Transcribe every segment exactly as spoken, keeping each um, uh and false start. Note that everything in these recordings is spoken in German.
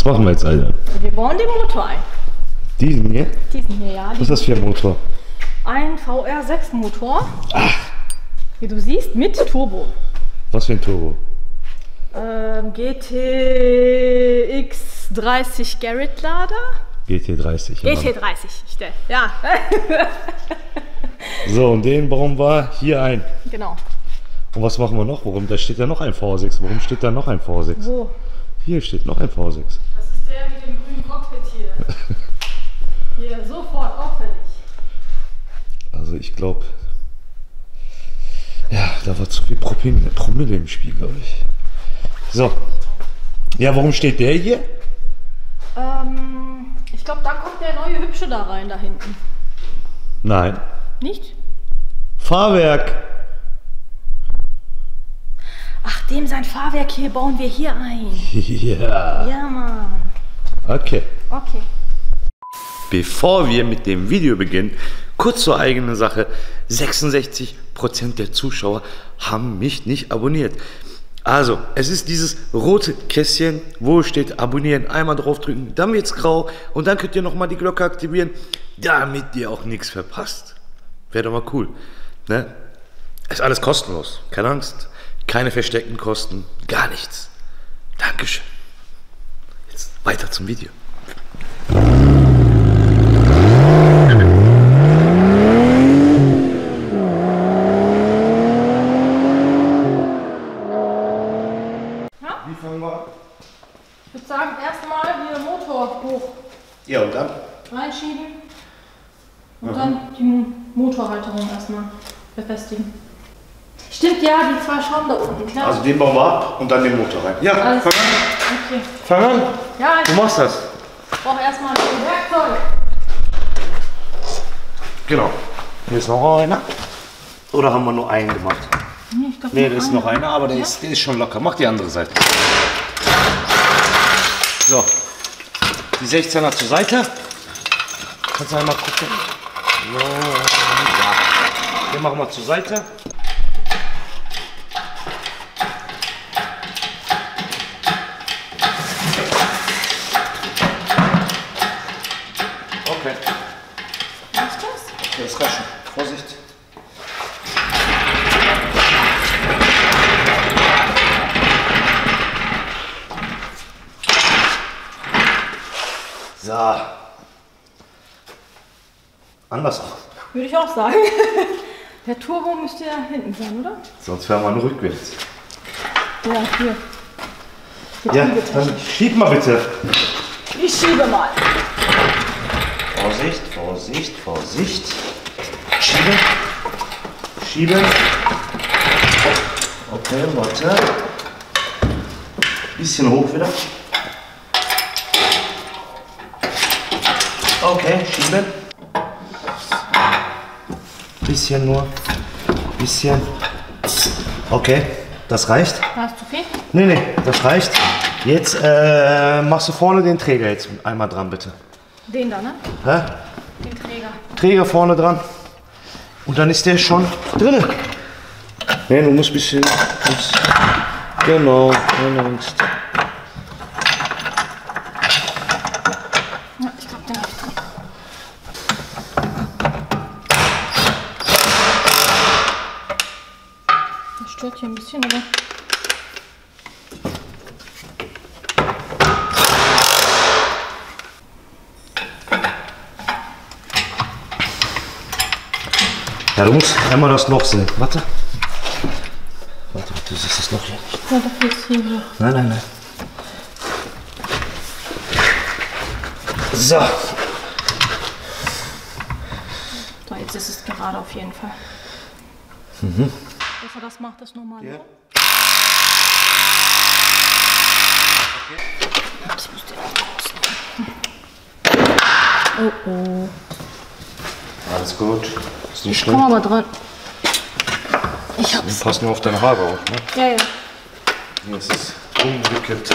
machen wir jetzt, Alter? Wir bauen den Motor ein. Diesen hier? Diesen hier, ja. Was ist das für ein Motor? Ein V R sechs Motor. Ach. Wie du siehst, mit Turbo. Was für ein Turbo? Ähm, G T X dreißig Garrett Lader. G T dreißig. G T dreißig, stell. Ja. So, und den bauen wir hier ein. Genau. Und was machen wir noch? Warum? Da steht ja noch ein V sechs. Warum steht da noch ein V sechs? Wo? Hier steht noch ein V sechs. Das ist der mit dem grünen Cockpit hier. Hier, sofort auffällig. Also ich glaube, ja, da war zu viel Promille, Promille im Spiel, glaube ich. So. Ja, warum steht der hier? Ähm, ich glaube, da kommt der neue Hübsche da rein, da hinten. Nein. Nicht? Fahrwerk. Ach, dem sein Fahrwerk hier bauen wir hier ein. Ja. Ja, Mann. Okay. Okay. Bevor wir mit dem Video beginnen, kurz zur eigenen Sache. sechsundsechzig Prozent der Zuschauer haben mich nicht abonniert. Also, es ist dieses rote Kästchen, wo steht abonnieren, einmal draufdrücken, dann wird es grau und dann könnt ihr nochmal die Glocke aktivieren, damit ihr auch nichts verpasst. Wäre doch mal cool. Ne? Ist alles kostenlos, keine Angst, keine versteckten Kosten, gar nichts. Dankeschön. Jetzt weiter zum Video. Ich würde sagen, erstmal hier Motor hoch. Ja, und dann? Reinschieben. Und Aha. dann die Motorhalterung erstmal befestigen. Stimmt, ja, die zwei Schrauben da unten, klar. Also den bauen wir ab und dann den Motor rein. Ja, Alles fang klar. an. Okay. Fang an. Ja, ich Du machst das. brauche erstmal ein Werkzeug. Genau. Hier ist noch einer. Oder haben wir nur einen gemacht? Nee, ich glaub, Ne, da ist einer. noch einer, aber der, Ja? ist, der ist schon locker. Mach die andere Seite. So. Die sechzehner zur Seite. Kannst du einmal gucken. So, ja. Den machen wir zur Seite. Okay. Was ist das? Das reicht schon. Vorsicht. So. Andersrum. Würde ich auch sagen. Der Turbo müsste ja hinten sein, oder? Sonst fahren wir nur rückwärts. Ja, hier. Ja, dann schieb mal bitte. Ich schiebe mal. Vorsicht, Vorsicht, Vorsicht. Schieben. Schieben. Okay, warte. Bisschen hoch wieder. Okay, schieben. Bisschen nur. Bisschen. Okay, das reicht. War es zu viel? Nee, nee, das reicht. Jetzt äh, machst du vorne den Träger jetzt einmal dran, bitte. Den da, ne? Hä? Den Träger. Träger vorne dran. Und dann ist der schon drin. Ne, du musst ein bisschen. Musst, genau, keine Angst. Ja, ich glaube, den habe ich drin. Das stört hier ein bisschen, aber. Ja, du musst einmal das Loch sehen. Warte. Warte, du siehst das Loch hier nicht. Ja, dafür ist hier so. Nein, nein, nein. So. So, jetzt ist es gerade auf jeden Fall. Mhm. Dass er das macht, ist normal. Ja. Oder? Ich muss den auch rausnehmen. Oh oh. Alles gut. Ist nicht Komm schlimm. aber dran. Ich hab's. Pass nur auf deine Haare auf, ne? Ja, ja. Hier ist es umgekippt.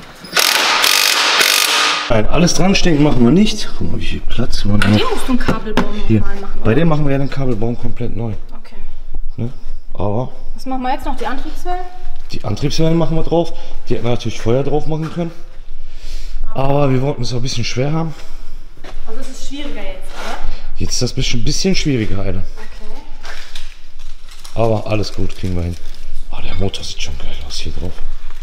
Nein, alles dran stecken machen wir nicht. Guck mal, wie viel Platz man Bei hat. dem musst du einen Kabelbaum Hier. nochmal machen. Bei Oder? dem machen wir ja den Kabelbaum komplett neu. Okay. Ne? Aber Was machen wir jetzt noch? Die Antriebswellen? die Antriebswellen machen wir drauf. Die hätten wir natürlich vorher drauf machen können. Aber wir wollten es auch ein bisschen schwer haben. Also es ist schwieriger jetzt, oder? Jetzt ist das ein bisschen, bisschen schwieriger, Alter. Okay. Aber alles gut, kriegen wir hin. Oh, der Motor sieht schon geil aus hier drauf.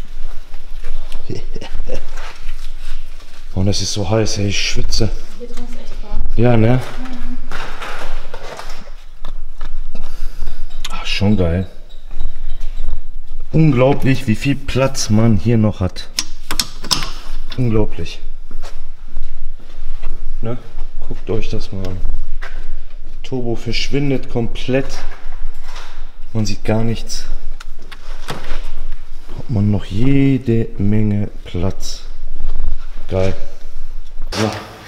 Und es ist so heiß, ey, ich schwitze. Hier drin ist echt warm. Ja, ne? Ach, schon geil. Unglaublich, wie viel Platz man hier noch hat. Unglaublich. Ne? Guckt euch das mal an. Turbo verschwindet komplett. Man sieht gar nichts. Hat man noch jede Menge Platz. Geil. So.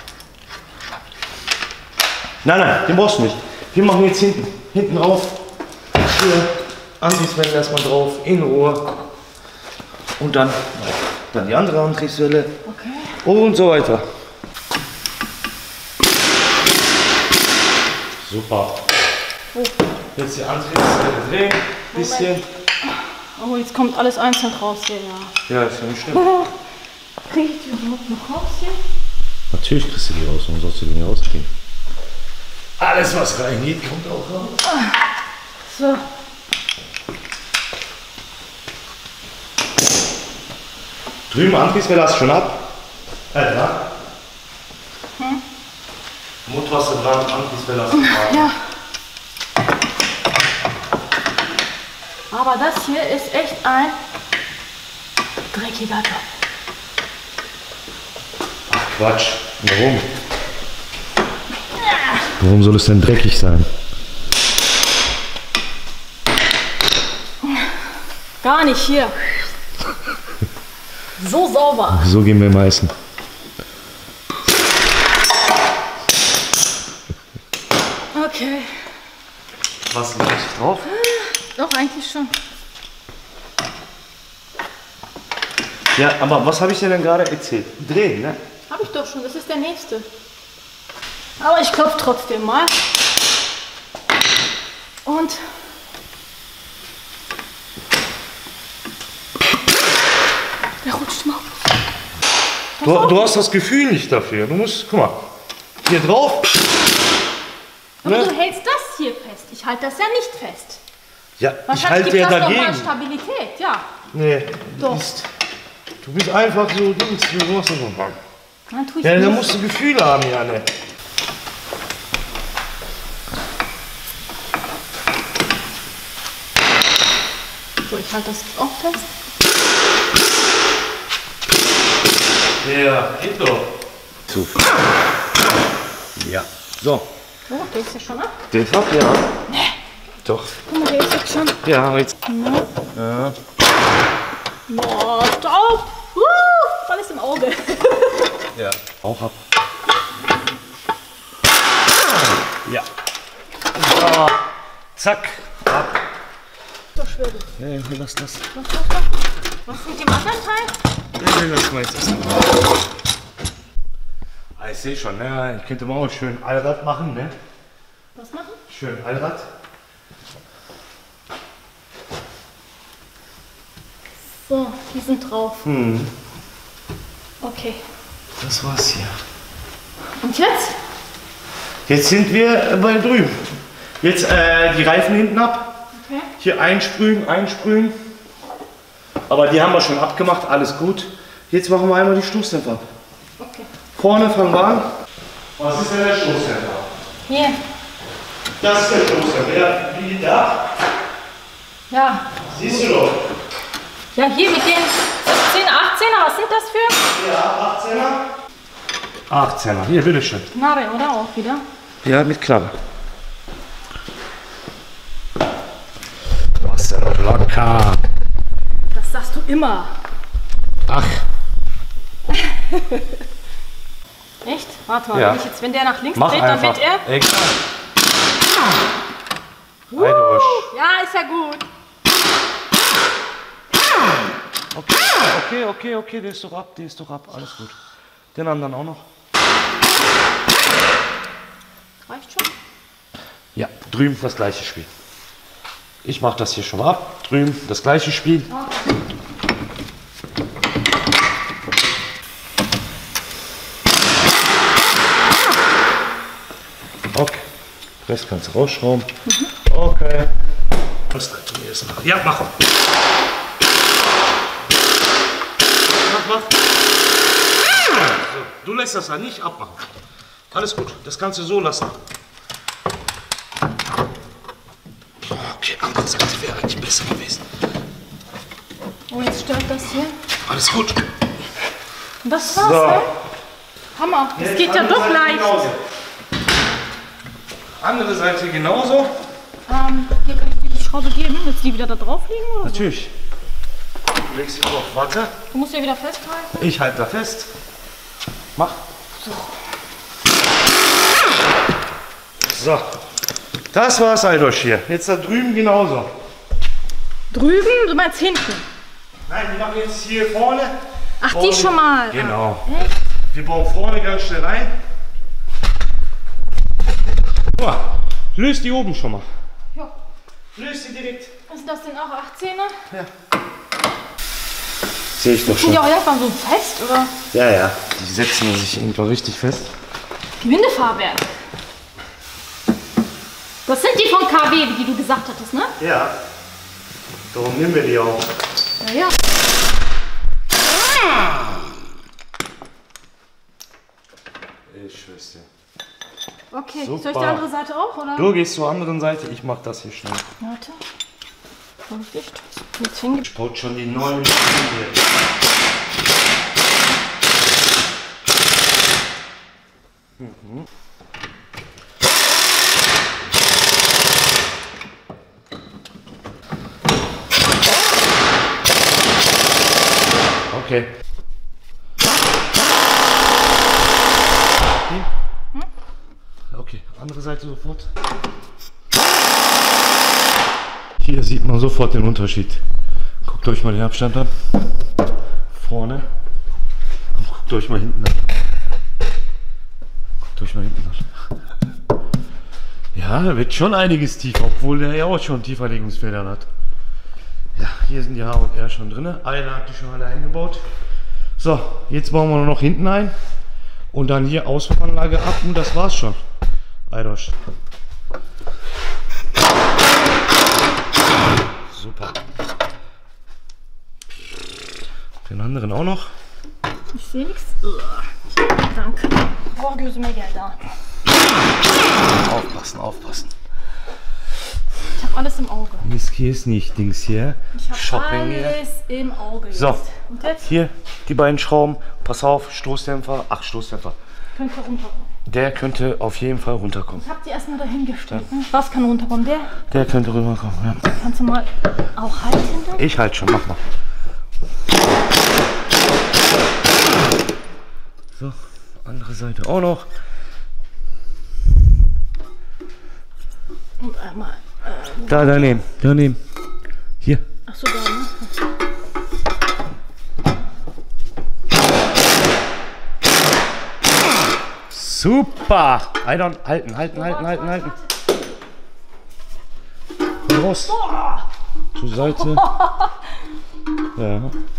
Nein, nein, den brauchst du nicht. Wir machen jetzt hinten, hinten drauf. Hier, Antriebswelle erstmal drauf, in Ruhe. Und dann, dann die andere Antriebswelle. Okay. Und so weiter. Super. Oh. Jetzt die Antriebswelle drehen. Bisschen. Oh, jetzt kommt alles einzeln raus hier, ja. Ja, ist ja nicht schlimm. Kriege ich die überhaupt noch raus hier? Natürlich kriegst du die raus, warum sollst du die nicht rauskriegen? Alles, was reingeht, kommt auch raus. So. Drüben Antriebswelle hast du schon ab. Äh, dran. Hm? Motor hast du dran, Antriebswelle hast du dran. Ja. Aber das hier ist echt ein dreckiger Job. Ach Quatsch, warum? Warum soll es denn dreckig sein? Gar nicht hier. So sauber. So gehen wir meisten. Okay. Was liegt nicht drauf? Doch, eigentlich schon. Ja, aber was habe ich dir denn gerade erzählt? Drehen, ne? Habe ich doch schon, das ist der nächste. Aber ich klopfe trotzdem mal. Und der rutscht mal. Du, du hast das Gefühl nicht dafür. Du musst, guck mal, hier drauf. Aber Ne? du hältst das hier fest. Ich halte das ja nicht fest. Ja, ich Wahrscheinlich halte gibt ja das doch mal dagegen. Stabilität, ja. Nee, Doch. du bist, du bist einfach so, du bist, du machst das so. Dann tue ich Ja, da nicht. musst du Gefühle haben, Janne. So, ich halte das jetzt auch fest. Ja, geht doch. So. Ja. So. Oh, der ist ja schon ab. Der ist ab, ja. Nee. Doch. Guck mal, der ist jetzt schon. Ja, jetzt. Ja. Boah, Staub. Uh, alles im Auge. Ja. Auch ab. Ja. So. Zack. Ab. So schwer. Ja, lass das. Was, was, was? Was mit dem anderen Teil? Ja, lass mal jetzt erstmal. Ah, ich sehe schon, ne? Ich könnte mal auch schön Allrad machen, ne? Was machen? Schön Allrad. So, die sind drauf. Hm. Okay. Das war's hier. Und jetzt? Jetzt sind wir bei drüben. Jetzt äh, die Reifen hinten ab. Okay. Hier einsprühen, einsprühen. Aber die haben wir schon abgemacht, alles gut. Jetzt machen wir einmal die Stoßdämpfer ab. Okay. Vorne fangen wir an. Was ist denn der Stoßdämpfer? Hier. Das ist der Stoßdämpfer. Ja, wie da. Ja. Siehst du doch. Ja, hier mit den siebzehn, achtzehner, was sind das für? Ja, achtzehner. achtzehner, hier, bitteschön. Knarre, oder? Auch wieder. Ja, mit Klappe. Was denn locker? Das sagst du immer. Ach. Echt? Warte mal, Ja. wenn, ich jetzt, wenn der nach links Mach dreht, dann einfach. wird er. Egal. Uh, Heidebusch. ja, ist ja gut. Okay, okay, okay, okay, der ist doch ab, der ist doch ab, alles gut. Den anderen auch noch. Reicht schon? Ja, drüben das gleiche Spiel. Ich mache das hier schon mal ab. Drüben das gleiche Spiel. Rest kannst du rausschrauben. Mhm. Okay. Was dreht du mir jetzt nach? Ja, mach. Mach, mach. So, du lässt das ja nicht abmachen. Alles gut, das kannst du so lassen. Okay, andere Seite wäre eigentlich besser gewesen. Oh, jetzt stört das hier. Alles gut. Das war's, so. Ne? Hammer, das jetzt geht ja doch Seite leicht. Genauso. Andere Seite genauso. Ähm, hier kann ich dir die Schraube geben. Willst du die wieder da drauf liegen? Oder natürlich. Du legst sie auf, warte. Du musst ja wieder festhalten. Ich halte da fest. Mach. So. So. Das war's, Aydosch hier. Jetzt da drüben genauso. Drüben? Du meinst hinten? Nein, wir machen jetzt hier vorne. Ach, vorne. die schon mal. Genau. Ah, echt? Wir bauen vorne ganz schnell ein. So, löst die oben schon mal. Ja. Löst die direkt. Ist das denn auch achtzehner? Ja. Sehe ich doch Sind schon. die auch irgendwann so fest, oder? Ja, ja. Die setzen sich irgendwann richtig fest. Gewindefahrwerk. Das sind die von K W, die du gesagt hattest, ne? Ja. Darum nehmen wir die auch. Ja, ja. Ich schwör's dir. Okay, Super. soll ich die andere Seite auch, oder? Du gehst zur anderen Seite, ich mach das hier schnell. Warte. Vorsicht. Jetzt hinge... Ich baut schon die neuen hier. Mhm. Okay. Okay, andere Seite sofort. Hier sieht man sofort den Unterschied. Guckt euch mal den Abstand an. Vorne. Und guckt euch mal hinten an. Guckt euch mal hinten an. Ja, da wird schon einiges tiefer, obwohl der ja auch schon Tieferlegungsfedern hat. Ja, hier sind die H und R schon drin. Eine hat die schon alle eingebaut. So, jetzt bauen wir nur noch hinten ein. Und dann hier Auspuffanlage ab und das war's schon. Aydosch. Super. Den anderen auch noch. Ich sehe nichts. Danke. Oh, du hast mehr Geld da. Aufpassen, aufpassen. Ich habe alles im Auge. Hier ist nicht Dings hier. Ich habe Shopping alles hier. im Auge jetzt. So, und jetzt? Hier die beiden Schrauben. Pass auf, Stoßdämpfer. Ach, Stoßdämpfer. Könnte runterkommen. Der könnte auf jeden Fall runterkommen. Ich habe die erstmal dahingestellt. Ne? Was kann runterkommen? Der? Der könnte runterkommen, ja. Kannst du mal auch halten? Dann? Ich halt schon, mach mal. So, andere Seite auch noch. Und einmal. Äh, Da, daneben, daneben. Hier. Achso, da, ne? Super! Aydosch, halten, halten, halten, halten, halten. Komm raus. Zur Seite. Ja.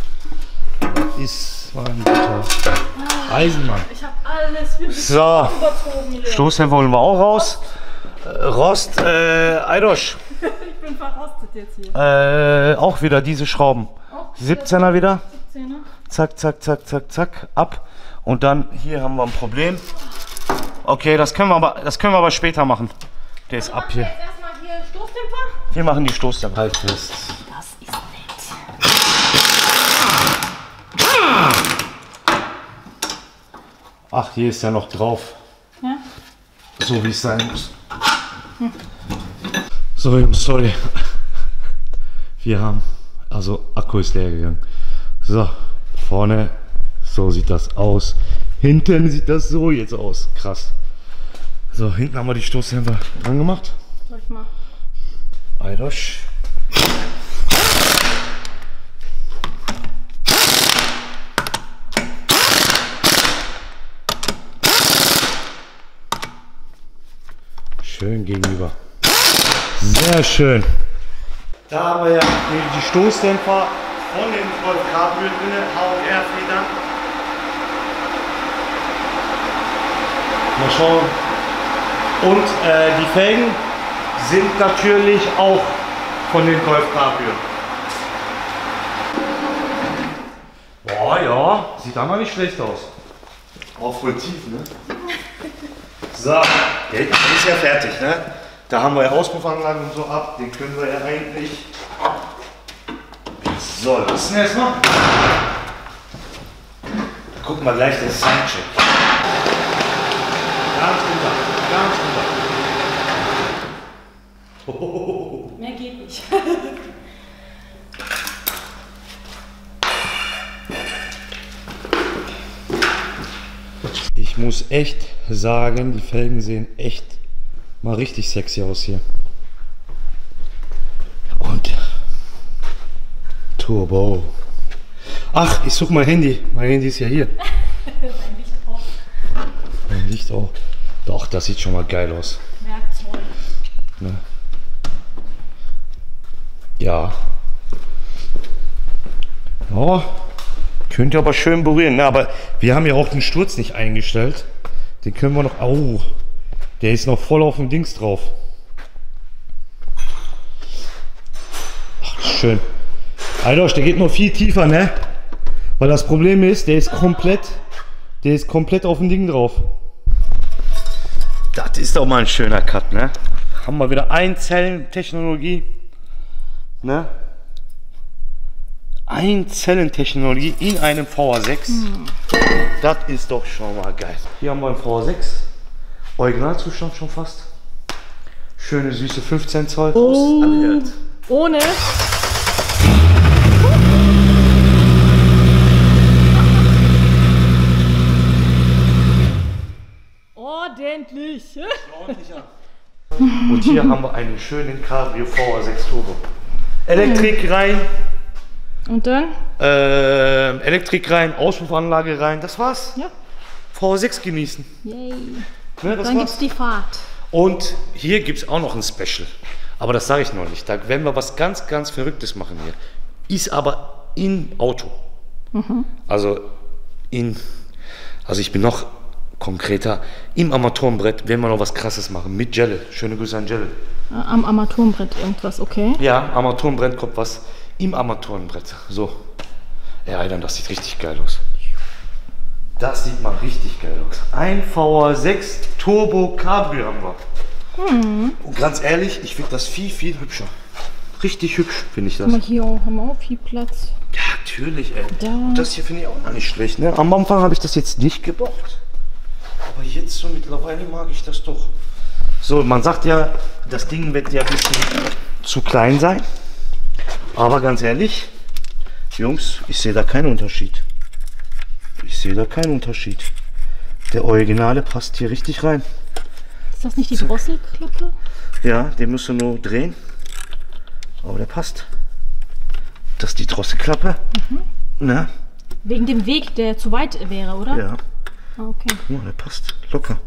Ist mal ein guter Eisenmann. Ich habe alles wirklich So. überzogen hier. Stoßdämpfer holen wir auch raus. Äh, Rost, äh, Aydosch. Ich bin verrostet jetzt hier. Äh, auch wieder diese Schrauben. Auch siebzehner wieder. siebzehner. Zack, zack, zack, zack, zack. Ab. Und dann hier haben wir ein Problem. Okay, das können wir aber, das können wir aber später machen. Der ist Also ab machen wir hier. jetzt erstmal hier Stoßdämpfer. Wir machen die Stoßdämpfer halt fest. Das ist nett. Ach, hier ist ja noch drauf. Ja? So wie es sein muss. Hm. So, Jungs, sorry. Wir haben, also Akku ist leer gegangen. So, vorne, so sieht das aus. Hinten sieht das so jetzt aus. Krass. So, hinten haben wir die Stoßdämpfer dran gemacht. Soll ich mal? Aydosch. Schön gegenüber. Sehr schön. Da haben wir ja die Stoßdämpfer von dem Golf Cabrio drin, H und R-Federn. Mal schauen, Und äh, die Felgen sind natürlich auch von den Golf Cabrio. Boah, ja, sieht aber nicht schlecht aus. Auch voll tief, ne? So, der ist ja fertig, ne? Da haben wir ja Auspuffanlagen und so ab, den können wir ja eigentlich so lassen erstmal. Da gucken wir gleich den Soundcheck. Ganz runter, ganz runter. Oh. Mehr geht nicht. Ich muss echt sagen, die Felgen sehen echt mal richtig sexy aus hier. Und Turbo. Ach, ich suche mein Handy. Mein Handy ist ja hier. Mein Licht auch. Mein Licht auch. Doch, das sieht schon mal geil aus. Werkzeug. Ne? Ja. Ja. Könnt ihr aber schön berühren. Ne? Aber wir haben ja auch den Sturz nicht eingestellt. Den können wir noch. Oh, der ist noch voll auf dem Dings drauf. Ach, schön. Alter, der geht noch viel tiefer, ne? Weil das Problem ist, der ist komplett, der ist komplett auf dem Ding drauf. Das ist doch mal ein schöner Cut, ne? Haben wir wieder Einzellentechnologie, ne? Einzellentechnologie in einem V A sechs. Hm. Das ist doch schon mal geil. Hier haben wir einen V A sechs. Originalzustand schon fast. Schöne süße fünfzehn Zoll. Oh, ohne. Ordentlich. Und hier haben wir einen schönen Cabrio V A sechs Turbo. Elektrik rein. Und dann? Äh, Elektrik rein, Auspuffanlage rein, das war's. Ja. V A sechs genießen. Yay. Ne, das Dann war's. gibt's die Fahrt. Und hier gibt es auch noch ein Special. Aber das sage ich noch nicht. Da werden wir was ganz, ganz Verrücktes machen hier. Ist aber im Auto. Mhm. Also in, also ich bin noch konkreter. Im Armaturenbrett werden wir noch was Krasses machen. Mit Gelle. Schöne Grüße an Gelle. Am Armaturenbrett irgendwas, okay? Ja, Armaturenbrett kommt was. Im Armaturenbrett. So. Ja, Alter, das sieht richtig geil aus. Das sieht mal richtig geil aus. Ein V A sechs Turbo Cabrio haben wir. Mhm. Und ganz ehrlich, ich finde das viel, viel hübscher. Richtig hübsch finde ich das. Guck mal, hier auch, haben wir auch viel Platz. Ja, natürlich, ey. Da. Und das hier finde ich auch noch nicht schlecht. Ne? Am Anfang habe ich das jetzt nicht gebraucht. Aber jetzt so mittlerweile mag ich das doch. So, man sagt ja, das Ding wird ja ein bisschen zu klein sein. Aber ganz ehrlich, Jungs, ich sehe da keinen Unterschied. Ich sehe da keinen Unterschied. Der Originale passt hier richtig rein. Ist das nicht die Drosselklappe? Ja, den musst du nur drehen. Aber der passt. Das ist die Drosselklappe. Mhm. Na? Wegen dem Weg, der zu weit wäre, oder? Ja. Ah, okay. Ja, der passt locker.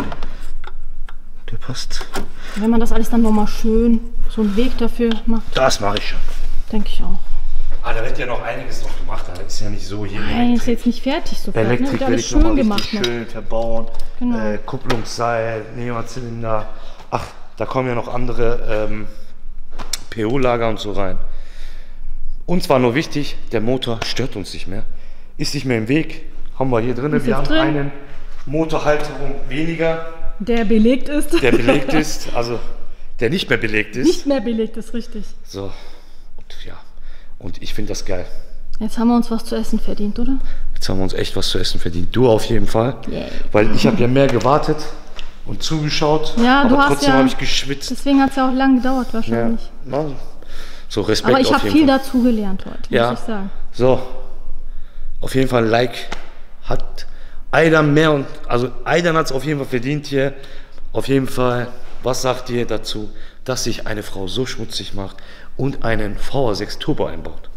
Der passt. Wenn man das alles dann nochmal schön, so einen Weg dafür macht. Das mache ich schon. Denke ich auch. Ah, da wird ja noch einiges noch gemacht. Da ist ja nicht so hier. Nein, Elektrik. ist jetzt nicht fertig sofort. Elektrik ne? Wird werde alles ich noch mal schön richtig gemacht. schön verbauen. Genau. Äh, Kupplungsseil, Neozylinder. Ach, da kommen ja noch andere ähm, P O-Lager und so rein. Uns war nur wichtig, der Motor stört uns nicht mehr. Ist nicht mehr im Weg. Haben wir hier drin. Ist Wir haben drin. einen Motorhalterung weniger. Der belegt ist. Der belegt ist, also der nicht mehr belegt ist. Nicht mehr belegt ist, richtig. So, und ja, und ich finde das geil. Jetzt haben wir uns was zu essen verdient, oder? Jetzt haben wir uns echt was zu essen verdient. Du auf jeden Fall. Yeah. Weil ich habe ja mehr gewartet und zugeschaut. Ja, aber du hast trotzdem ja, habe ich geschwitzt. Deswegen hat es ja auch lange gedauert wahrscheinlich. Ja, na, so Respekt aber ich auf habe jeden viel Fall. dazu gelernt heute, Ja. muss ich sagen. So, auf jeden Fall ein Like hat Aidan mehr und also Aidan hat es auf jeden Fall verdient hier. Auf jeden Fall, was sagt ihr dazu, dass sich eine Frau so schmutzig macht und einen V A sechs Turbo einbaut?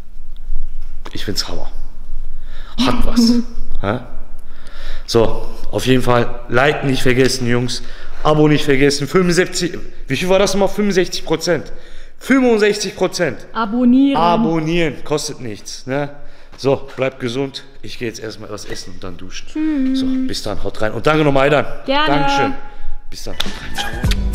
Ich find's Hammer. Hat was. Hä? So, auf jeden Fall Like nicht vergessen, Jungs. Abo nicht vergessen. fünfundsiebzig, wie viel war das nochmal? fünfundsechzig Prozent. fünfundsechzig Prozent. Abonnieren. Abonnieren, kostet nichts. Ne? So, bleibt gesund. Ich gehe jetzt erstmal was essen und dann duschen. Tschüss. So, bis dann, haut rein. Und danke nochmal, Aidan. Gerne. Dankeschön. Bis dann. Ciao.